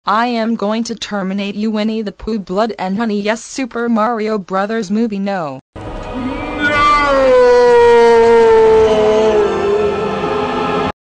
I am going to terminate you, Winnie the Pooh. Blood and honey. Yes, Super Mario Brothers movie. No. No!